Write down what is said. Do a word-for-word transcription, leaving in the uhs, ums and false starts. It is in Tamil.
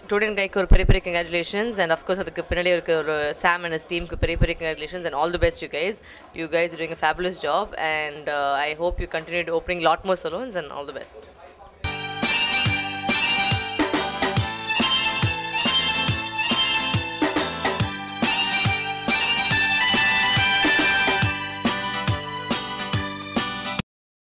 Student guy ஒரு பெரிய பெரிய congratulations, and of course அதுக்கு பின்னாடி இருக்க ஒரு Sam and his team க்கு பெரிய பெரிய congratulations and all the best you guys. You guys are doing a fabulous job, and uh, I hope you continue to opening lot more salons and all the best.